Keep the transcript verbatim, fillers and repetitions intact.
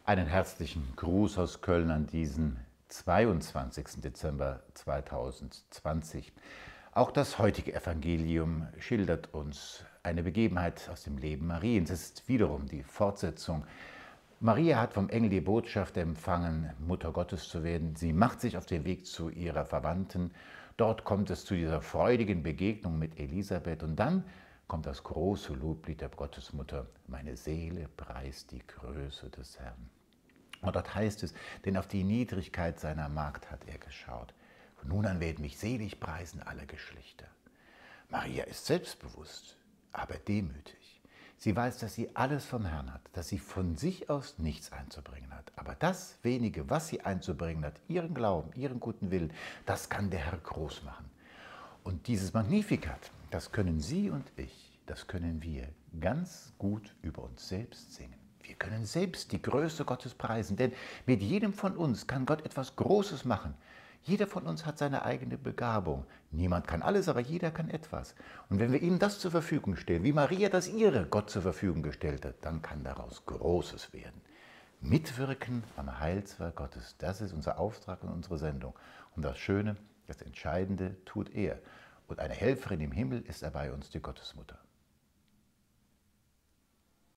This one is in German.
Einen herzlichen Gruß aus Köln an diesen zweiundzwanzigsten Dezember zweitausendzwanzig. Auch das heutige Evangelium schildert uns eine Begebenheit aus dem Leben Mariens. Es ist wiederum die Fortsetzung. Maria hat vom Engel die Botschaft empfangen, Mutter Gottes zu werden. Sie macht sich auf den Weg zu ihrer Verwandten. Dort kommt es zu dieser freudigen Begegnung mit Elisabeth und dann kommt das große Loblied der Gottesmutter. Meine Seele preist die Größe des Herrn. Und dort heißt es, denn auf die Niedrigkeit seiner Magd hat er geschaut. Von nun an werden mich selig preisen alle Geschlechter. Maria ist selbstbewusst, aber demütig. Sie weiß, dass sie alles vom Herrn hat, dass sie von sich aus nichts einzubringen hat. Aber das wenige, was sie einzubringen hat, ihren Glauben, ihren guten Willen, das kann der Herr groß machen. Und dieses Magnificat, das können Sie und ich, das können wir ganz gut über uns selbst singen. Wir können selbst die Größe Gottes preisen, denn mit jedem von uns kann Gott etwas Großes machen. Jeder von uns hat seine eigene Begabung. Niemand kann alles, aber jeder kann etwas. Und wenn wir ihm das zur Verfügung stellen, wie Maria das ihre Gott zur Verfügung gestellt hat, dann kann daraus Großes werden. Mitwirken am Heilswerk Gottes, das ist unser Auftrag und unsere Sendung. Und das Schöne, das Entscheidende tut er. Und eine Helferin im Himmel ist er bei uns, die Gottesmutter.